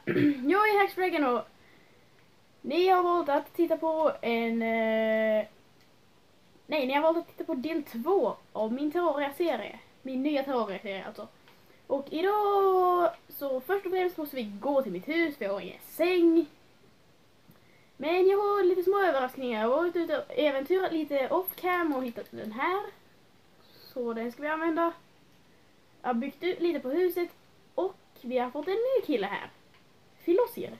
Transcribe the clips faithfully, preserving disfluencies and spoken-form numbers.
Jag är Hackspragen och ni har valt att titta på en... Eh... Nej, ni har valt att titta på del två av min Terraria-serie. Min nya Terraria-serie alltså. Och idag så först och främst måste vi gå till mitt hus för jag har ingen säng. Men jag har lite små överraskningar. Jag har varit ute och äventyrat lite off-cam och hittat den här. Så den ska vi använda. Jag har byggt ut lite på huset och vi har fått en ny kille här. Filosir.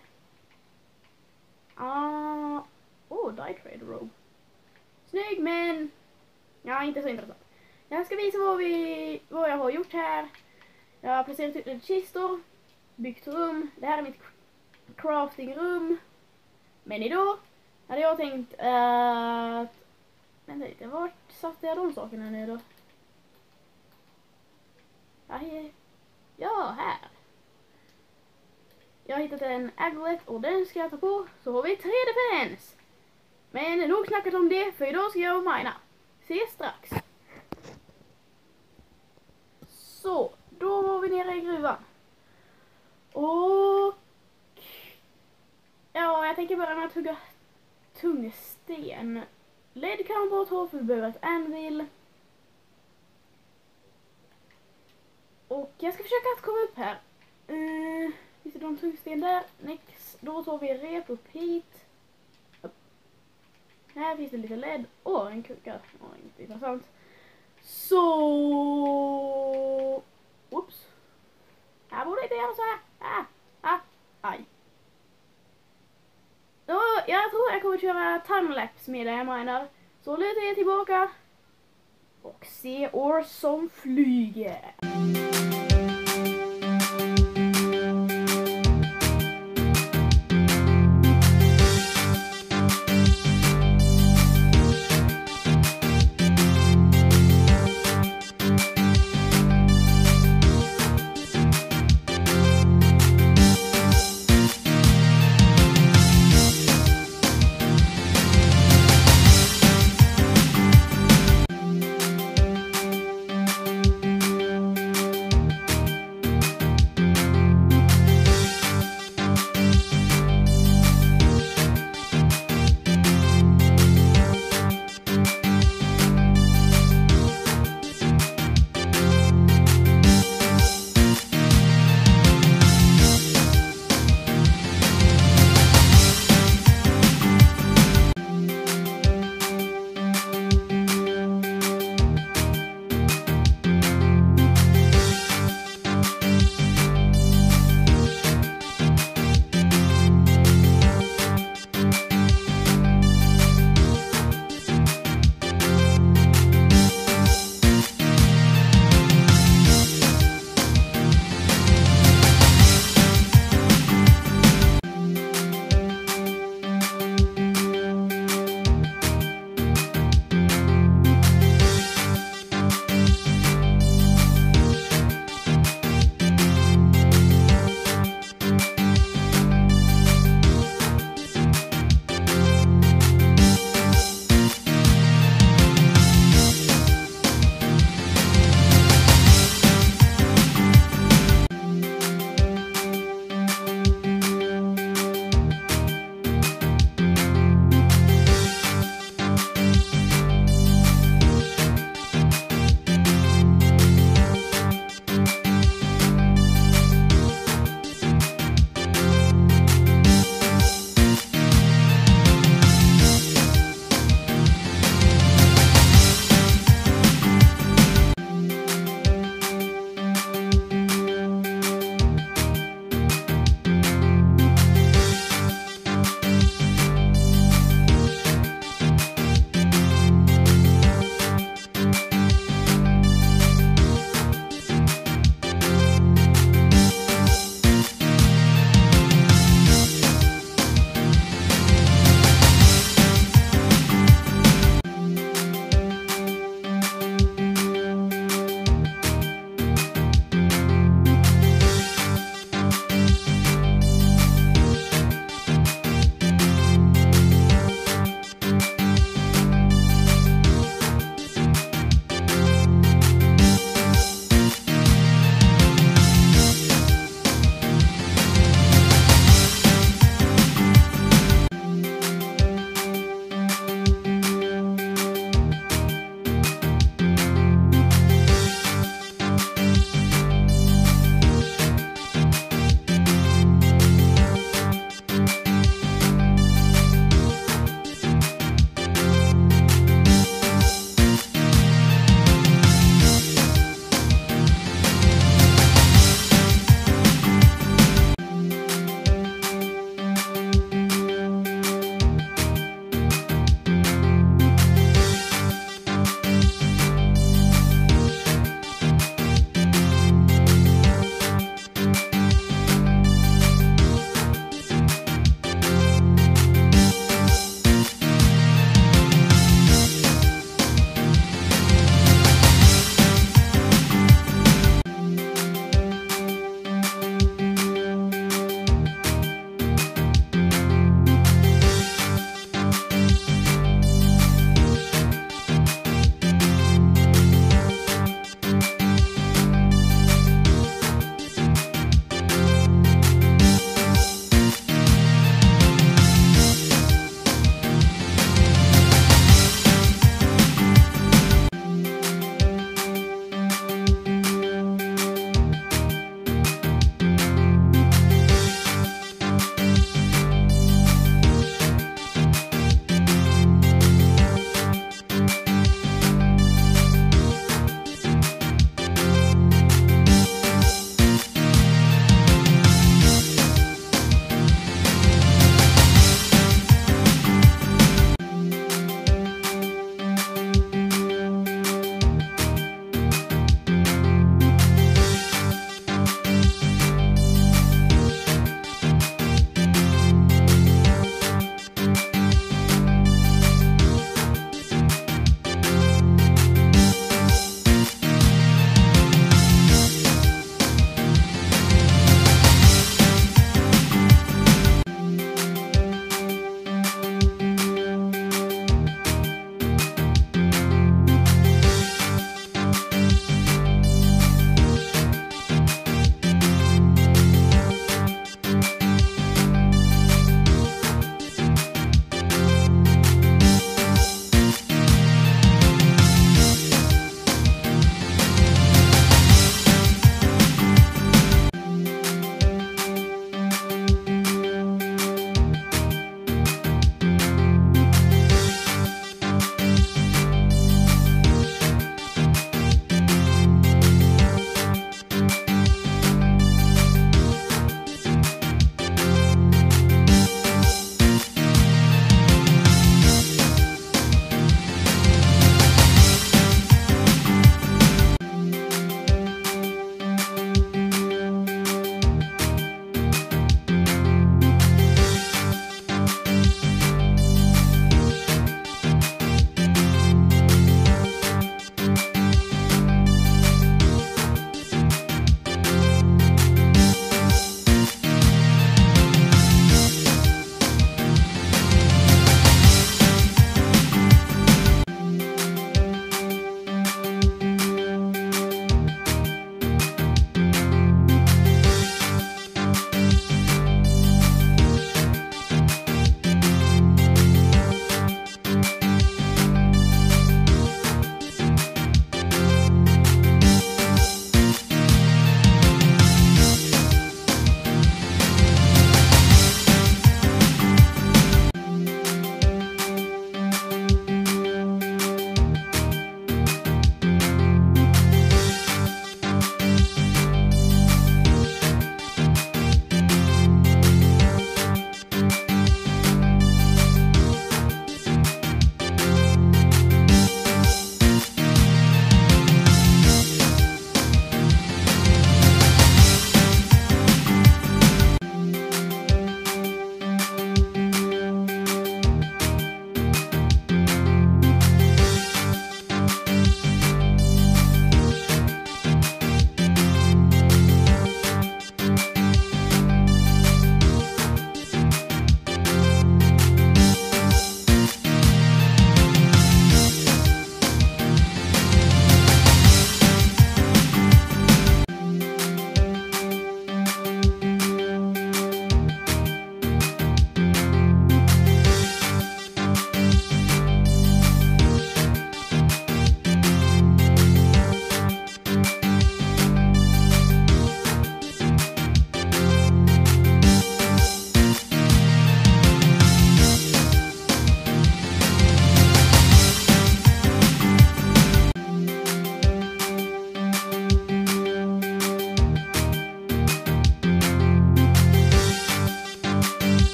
Ah, oh, Die Trade Robe. Snygg men ja, inte så intressant. Jag ska visa vad, vi, vad jag har gjort här. Jag har placerat ut lite kistor, byggt rum. Det här är mitt craftingrum. Men idag hade jag tänkt att... Vänta lite, vart satte jag de sakerna nu då? Ja, här. Jag har hittat en aglet och den ska jag ta på. Så har vi tre defense. Men nog snackat om det, för idag ska jag mina. Se strax. Så, då var vi nere i gruvan. Och... Ja, jag tänker börja med att hugga tung sten. Led kan man bara ta för vi behöver ett anvil. Och jag ska försöka att komma upp här. Uh, finns det någon tungsten där? Next. Då tar vi rep upp hit. Upp. Här finns det lite led. Åh, oh, en kuka. Åh, oh, inte intressant. Så... Oops. Här borde inte göra så här. Ah, ah, aj. Då, jag tror jag kommer köra timelapse med det jag menar. Så lutar jag tillbaka. Och se år som flyger.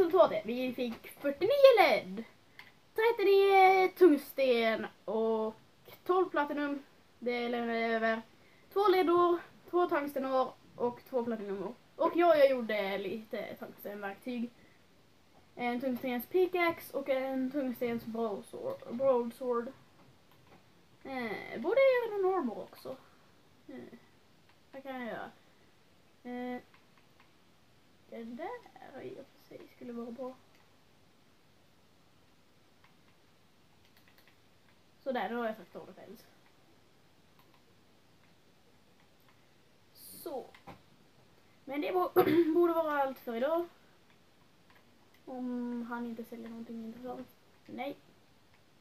resultatet. Vi fick fyrtionio led, trettionio tungsten och tolv platinum. Det lämnade över två ledor, två tungstenor och två platinumor. Och jag, jag gjorde lite tungstenverktyg. En tungstens pickaxe och en tungstens broadsword. broadsword. Eh, borde jag göra någon armor också? Eh, vad kan jag göra? Eh, det där i och för sig skulle vara bra. Så där, då har jag sagt orderpäls. Så. Men det borde vara allt för idag. Om han inte säljer någonting intressant. Nej.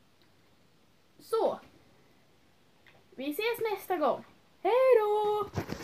Så. Vi ses nästa gång. Hej då!